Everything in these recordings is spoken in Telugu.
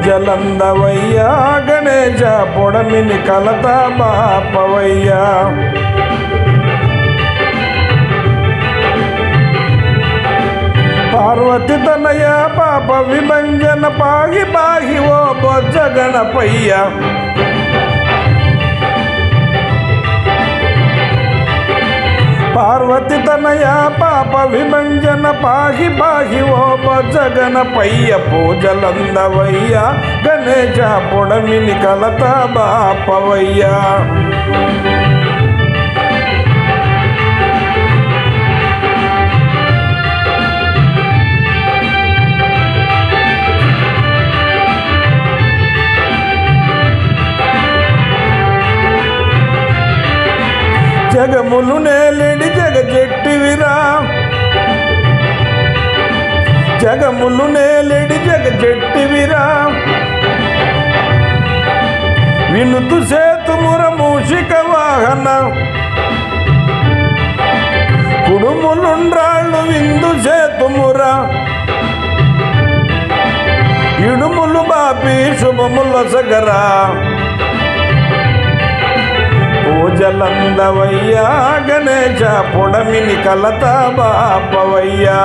పూజలందవయ్యా గణేశ పొడమిని కలత బాపవయ్యా పార్వతి తనయ పాప విభంజన పాగి పాగి ఓ బొజ్జ గణపయ్య పార్వతి తనయ పాప విభంజన పాగి పాగి ఓ బొజ్జ గణపయ్య పూజలందవయ్య గణేశ పొడమిని కలత బాపవయ్యా జగములు నేలిడి జగజెట్టివిరా జగములు నేలిడి జగజెట్టివిరా వినుతు సేతుముర మూషిక వాహన కుడుములుండ్రాళ్ళు విందు సేతుముర ఇడుములు బాపి శుభముల సగరా పూజలందవయ్యా గణేశ పొడమిని కలత బాపవయ్యా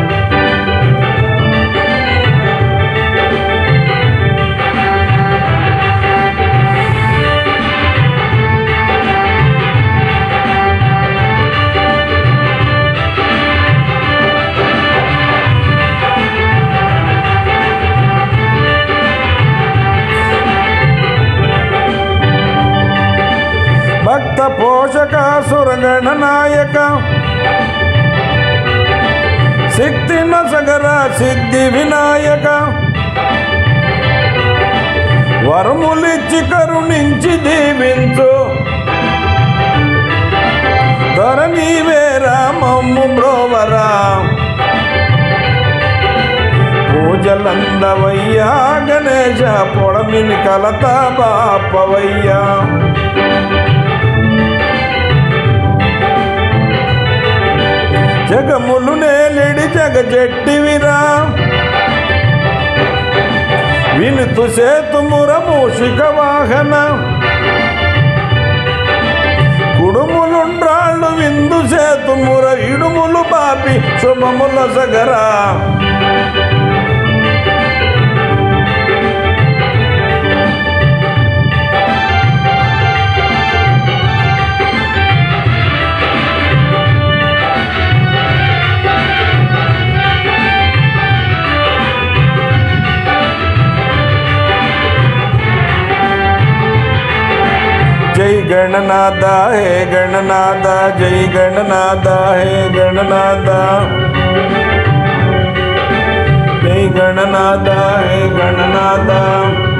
భక్త పోషక సురగణ నాయక శక్తి నసగర సిద్ధి వినాయక వరములిచ్చి కరుణించి దీవించు ధరణి వేరా మమ్ము బ్రోవరా పూజలందవయ్యా గణేశ పొడమిని కలత బాపవయ్యా జగములు నేలిడి జగజెట్టివిరా వినుతు సేతుముర మూషిక వాహన కుడుములుండ్రాళ్ళు విందు సేతుముర ఇడుములు బాపి శుభముల సగరా जय गणनाथ हे गणनाथ जय गणनाथ हे गणनाथ जय गणनाथ हे गणनाथ।